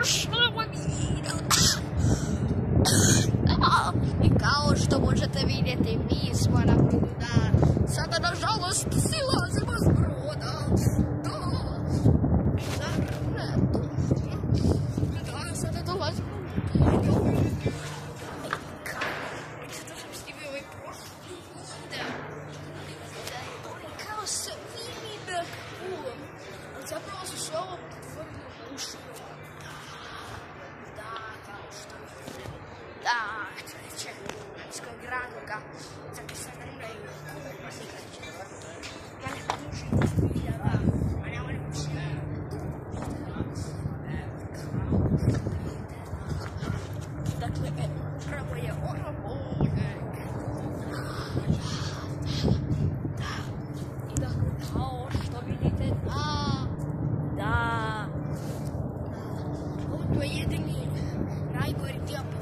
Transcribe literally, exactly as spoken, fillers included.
prošla mina. Da, i kao što možete vidjeti, mi smo na brodu, da. Sada, nažalost, silazimo s broda. Da. Zar ne? Da, sada dolazimo. Zato sam snimio ovaj prošli video. Kao se vidim. Zapravo su sve ovo pretvorili u uši. Da, kao što je. Da, čovječe, skoj gradoga, zato se vrnaju. Ja ne podlužim video, da, a ne volim uči. Dakle, prvo je orobonek. Da, i dakle, kao što vidite, da, da, ovo je jedini najgori dio